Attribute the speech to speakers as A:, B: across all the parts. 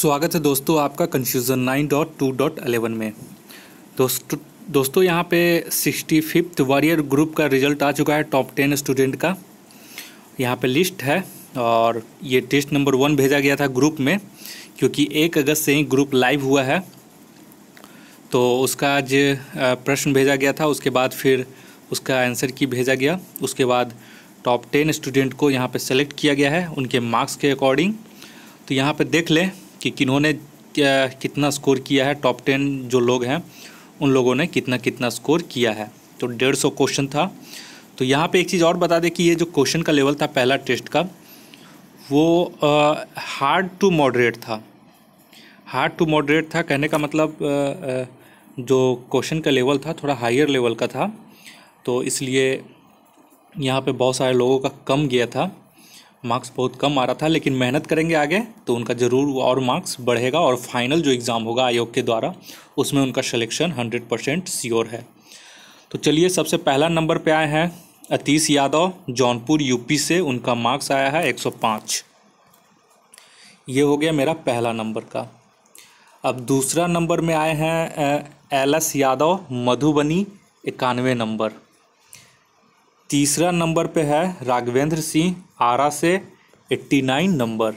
A: स्वागत है दोस्तों आपका कन्फ्यूज़न 9.2.11 में। दोस्तों यहाँ पे 65th वॉरियर ग्रुप का रिज़ल्ट आ चुका है। टॉप 10 स्टूडेंट का यहाँ पे लिस्ट है और ये टेस्ट नंबर 1 भेजा गया था ग्रुप में, क्योंकि 1 अगस्त से ही ग्रुप लाइव हुआ है। तो उसका आज प्रश्न भेजा गया था, उसके बाद फिर उसका आंसर की भेजा गया। उसके बाद टॉप 10 स्टूडेंट को यहाँ पे सेलेक्ट किया गया है उनके मार्क्स के अकॉर्डिंग। तो यहाँ पे देख लें कि किन्होंने कितना स्कोर किया है। टॉप 10 जो लोग हैं उन लोगों ने कितना स्कोर किया है। तो 150 क्वेश्चन था। तो यहाँ पे एक चीज़ और बता दें कि ये जो क्वेश्चन का लेवल था पहला टेस्ट का, वो हार्ड टू मॉडरेट था। हार्ड टू मॉडरेट था कहने का मतलब जो क्वेश्चन का लेवल था थोड़ा हायर लेवल का था, तो इसलिए यहाँ पे बहुत सारे लोगों का कम गया था, मार्क्स बहुत कम आ रहा था। लेकिन मेहनत करेंगे आगे तो उनका ज़रूर और मार्क्स बढ़ेगा और फाइनल जो एग्ज़ाम होगा आयोग के द्वारा उसमें उनका सिलेक्शन 100% श्योर है। तो चलिए, सबसे पहला नंबर पे आए हैं अतीश यादव, जौनपुर यूपी से। उनका मार्क्स आया है 105। ये हो गया मेरा पहला नंबर का। अब दूसरा नंबर में आए हैं LS यादव, मधुबनी, 91 नंबर। तीसरा नंबर पे है राघवेंद्र सिंह, आरा से, 89 नंबर।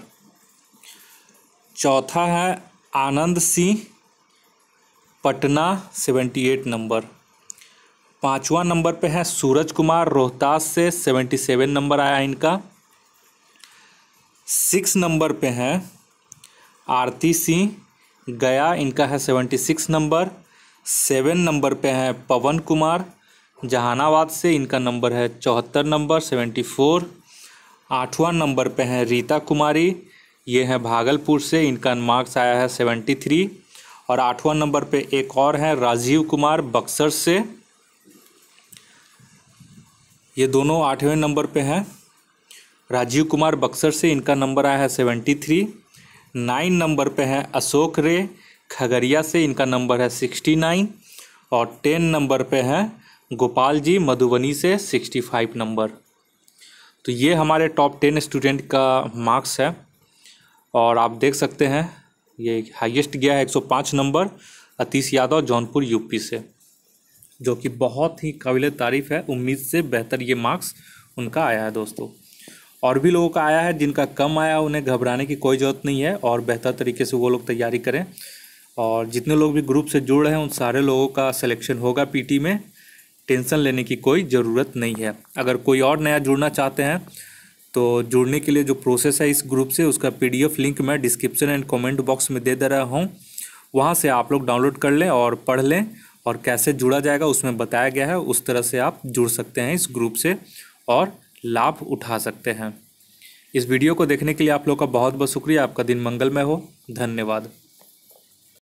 A: चौथा है आनंद सिंह, पटना, 78 नंबर। पांचवा नंबर पे है सूरज कुमार, रोहतास से, 77 नंबर आया इनका। 6 नंबर पे है आरती सिंह, गया, इनका है 76 नंबर। 7 नंबर पे है पवन कुमार, जहानाबाद से, इनका नंबर है 74 नंबर, 74। 8वां नंबर पे है रीता कुमारी, ये है भागलपुर से, इनका मार्क्स आया है 73। और 8वां नंबर पे एक और है राजीव कुमार, बक्सर से। ये दोनों 8वें नंबर पे हैं। राजीव कुमार बक्सर से, इनका नंबर आया है 73। 9 नंबर पे है अशोक रे, खगड़िया से, इनका नंबर है 69। और 10 नंबर पे है गोपाल जी, मधुबनी से, 65 नंबर। तो ये हमारे टॉप 10 स्टूडेंट का मार्क्स है और आप देख सकते हैं ये हाईएस्ट गया है 105 नंबर, अतीश यादव, जौनपुर यूपी से, जो कि बहुत ही काबिल तारीफ़ है। उम्मीद से बेहतर ये मार्क्स उनका आया है दोस्तों। और भी लोगों का आया है, जिनका कम आया उन्हें घबराने की कोई ज़रूरत नहीं है और बेहतर तरीके से वो लोग तैयारी करें। और जितने लोग भी ग्रुप से जुड़ रहे हैं उन सारे लोगों का सिलेक्शन होगा पीटी में, टेंशन लेने की कोई ज़रूरत नहीं है। अगर कोई और नया जुड़ना चाहते हैं तो जुड़ने के लिए जो प्रोसेस है इस ग्रुप से, उसका PDF लिंक मैं डिस्क्रिप्शन एंड कमेंट बॉक्स में दे रहा हूँ। वहाँ से आप लोग डाउनलोड कर लें और पढ़ लें, और कैसे जुड़ा जाएगा उसमें बताया गया है। उस तरह से आप जुड़ सकते हैं इस ग्रुप से और लाभ उठा सकते हैं। इस वीडियो को देखने के लिए आप लोग का बहुत बहुत शुक्रिया। आपका दिन मंगलमय हो। धन्यवाद।